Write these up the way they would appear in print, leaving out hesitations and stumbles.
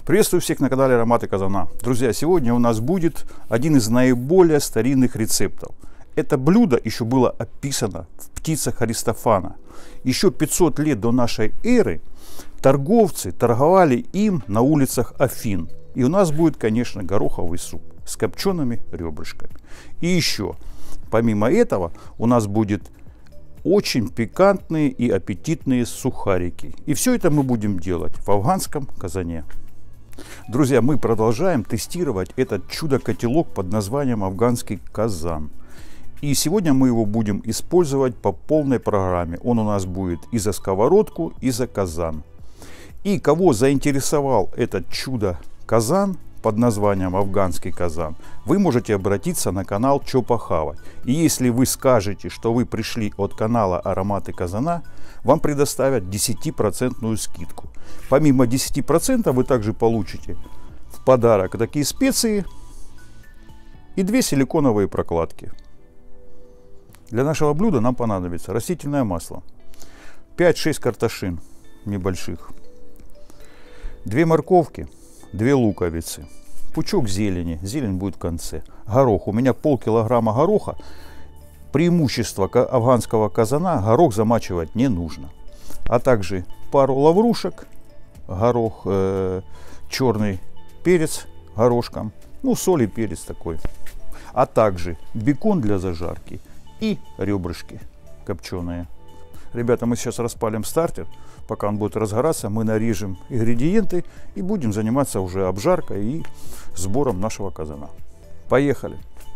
Приветствую всех на канале Ароматы Казана. Друзья, сегодня у нас будет один из наиболее старинных рецептов. Это блюдо еще было описано в птицах Аристофана. Еще 500 лет до нашей эры торговцы торговали им на улицах Афин. И у нас будет, конечно, гороховый суп с копчеными ребрышками. И еще, помимо этого, у нас будет очень пикантные и аппетитные сухарики. И все это мы будем делать в афганском казане. Друзья, мы продолжаем тестировать этот чудо-котелок под названием афганский казан. И сегодня мы его будем использовать по полной программе. Он у нас будет и за сковородку, и за казан. И кого заинтересовал этот чудо-казан под названием афганский казан, вы можете обратиться на канал «Чё похавать». И если вы скажете, что вы пришли от канала «Ароматы Казана», вам предоставят 10% скидку. Помимо 10% вы также получите в подарок такие специи и 2 силиконовые прокладки. Для нашего блюда нам понадобится растительное масло, 5-6 картошин небольших, 2 морковки, 2 луковицы, пучок зелени, зелень будет в конце, горох. У меня полкилограмма гороха. Преимущество афганского казана: горох замачивать не нужно. А также пару лаврушек, горох, черный перец горошком, ну соль и перец такой. А также бекон для зажарки и ребрышки копченые. Ребята, мы сейчас распалим стартер. Пока он будет разгораться, мы нарежем ингредиенты и будем заниматься уже обжаркой и сбором нашего казана. Поехали!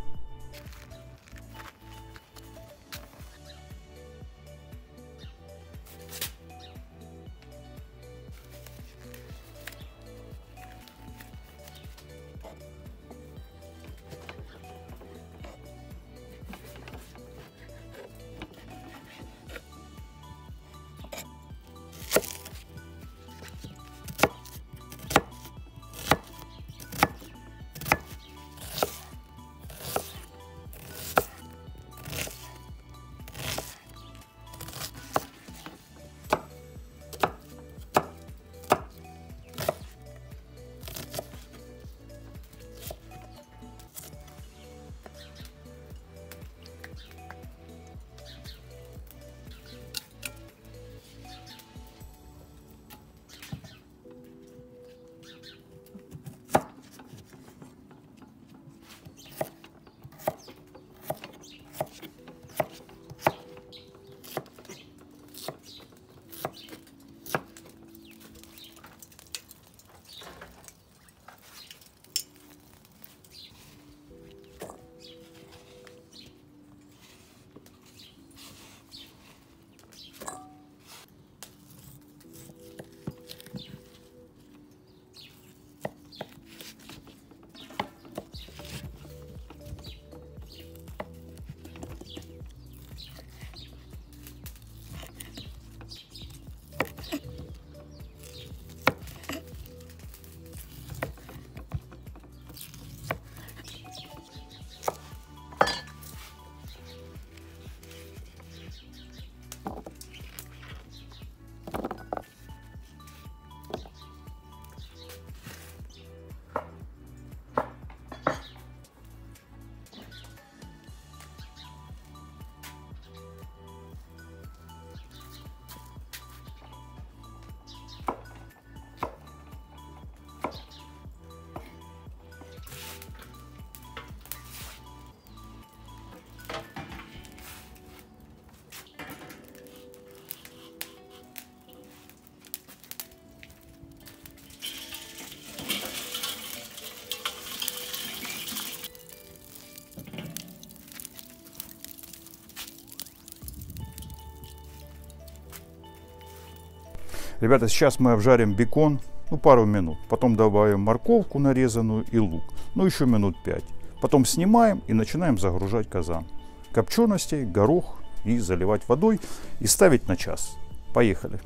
Ребята, сейчас мы обжарим бекон, пару минут. Потом добавим морковку нарезанную и лук. Еще минут 5. Потом снимаем и начинаем загружать казан. Копченостей, горох и заливать водой и ставить на час. Поехали!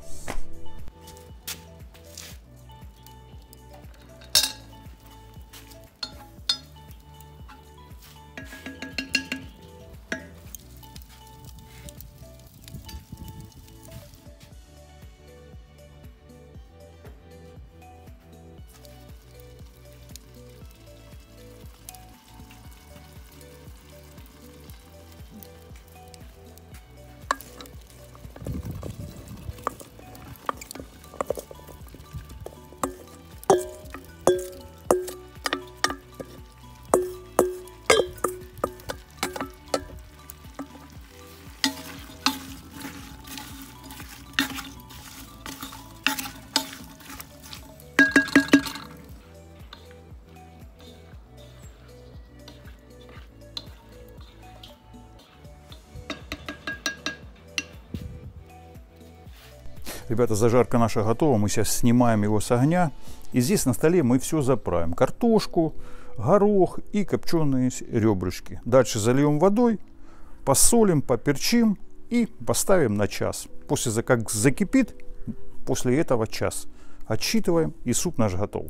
Ребята, зажарка наша готова. Мы сейчас снимаем его с огня. И здесь на столе мы все заправим. Картошку, горох и копченые ребрышки. Дальше зальем водой, посолим, поперчим и поставим на час. После как закипит, после этого час. Отсчитываем, и суп наш готов.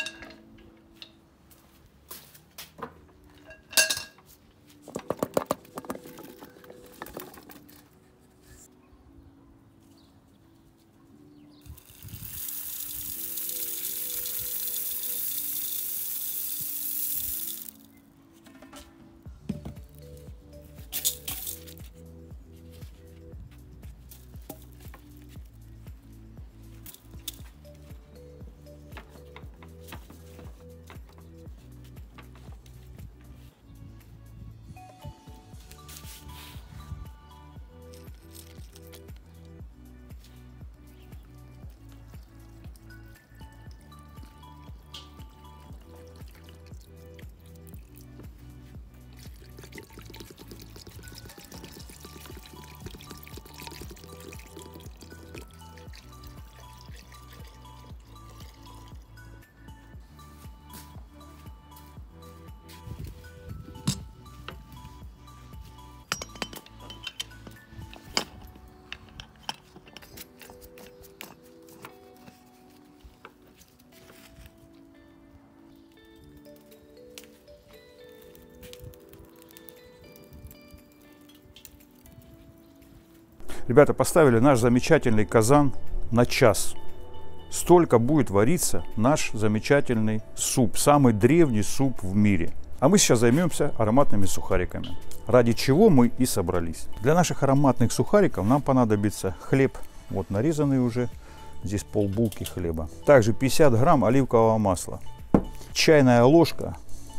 Ребята, поставили наш замечательный казан на час. Столько будет вариться наш замечательный суп. Самый древний суп в мире. А мы сейчас займемся ароматными сухариками. Ради чего мы и собрались. Для наших ароматных сухариков нам понадобится хлеб. Вот нарезанный уже. Здесь полбулки хлеба. Также 50 грамм оливкового масла. Чайная ложка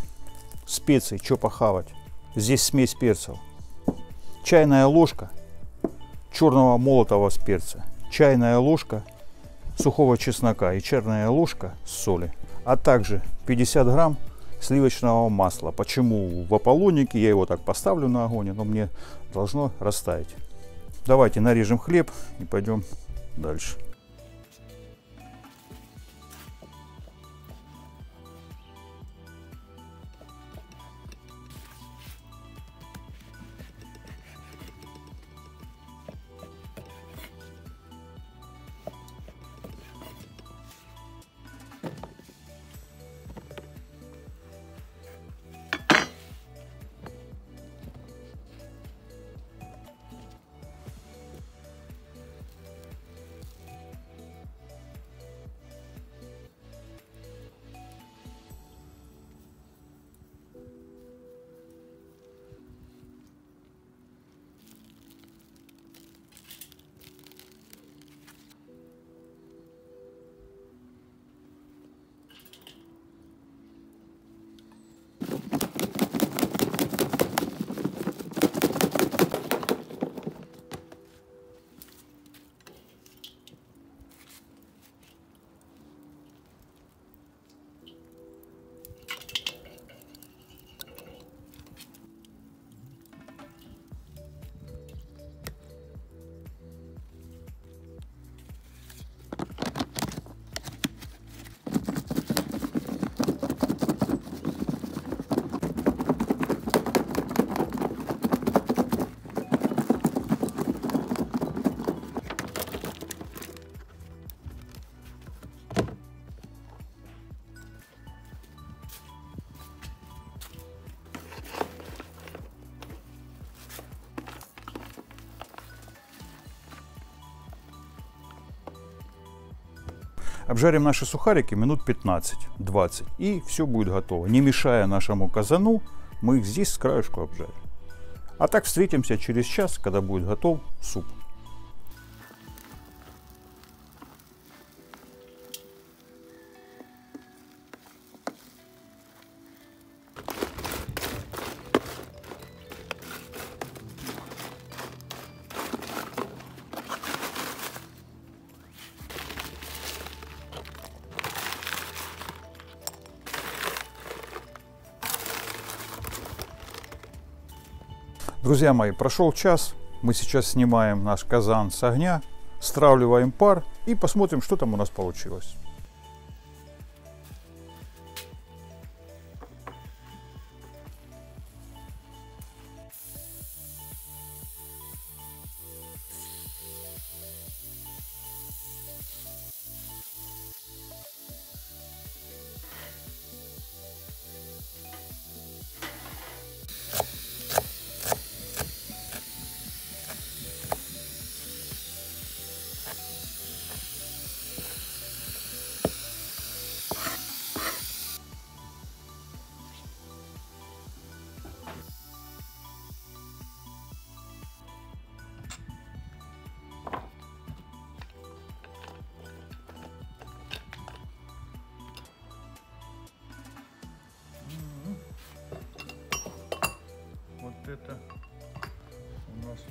специй, что похавать. Здесь смесь перцев. Чайная ложка черного молотого перца, чайная ложка сухого чеснока и чайная ложка соли, а также 50 грамм сливочного масла. Почему в Аполлонике? Я его так поставлю на огонь, но мне должно растаять. Давайте нарежем хлеб и пойдем дальше. Обжарим наши сухарики минут 15-20, и все будет готово. Не мешая нашему казану, мы их здесь с краешку обжарим. А так встретимся через час, когда будет готов суп. Друзья мои, прошел час, мы сейчас снимаем наш казан с огня, Стравливаем пар и посмотрим, что там у нас получилось. Вот это у нас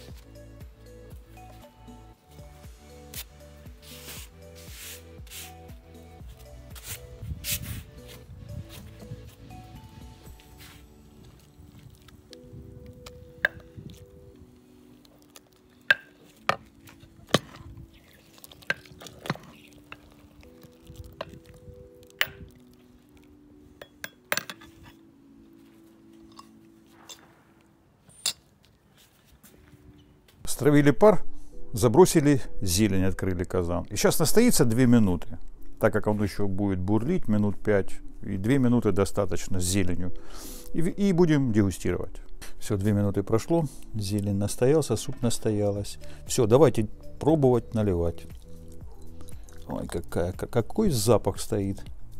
стравили пар, забросили зелень, открыли казан. И сейчас настоится 2 минуты, так как он еще будет бурлить минут 5. И 2 минуты достаточно с зеленью. И будем дегустировать. Все, 2 минуты прошло, зелень настоялся, суп настоялась. Все, давайте пробовать, наливать. Ой, какой запах стоит.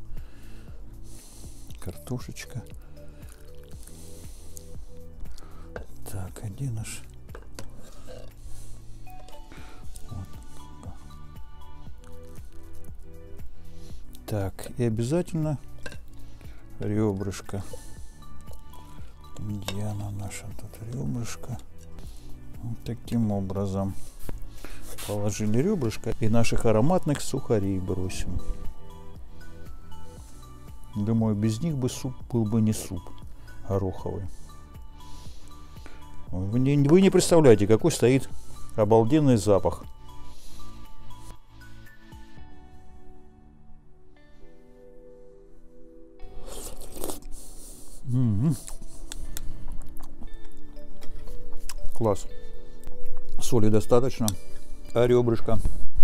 Картошечка. Так, где наш... Так, и обязательно ребрышко. Где она наша тут ребрышко? Вот таким образом положили ребрышко и наших ароматных сухарей бросим. Думаю, без них бы суп был бы не суп гороховый. Вы не представляете, какой стоит обалденный запах. Класс. Соли достаточно. А ребрышко.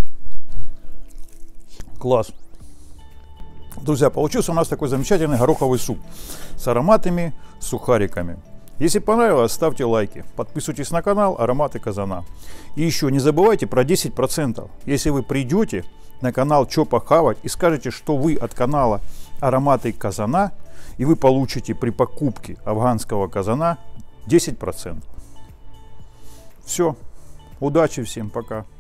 Класс. Друзья, получился у нас такой замечательный гороховый суп с ароматными сухариками. Если понравилось, ставьте лайки. Подписывайтесь на канал Ароматы Казана. И еще не забывайте про 10%. Если вы придете на канал Чо Похавать и скажете, что вы от канала Ароматы Казана, и вы получите при покупке афганского казана 10%. Все. Удачи всем. Пока.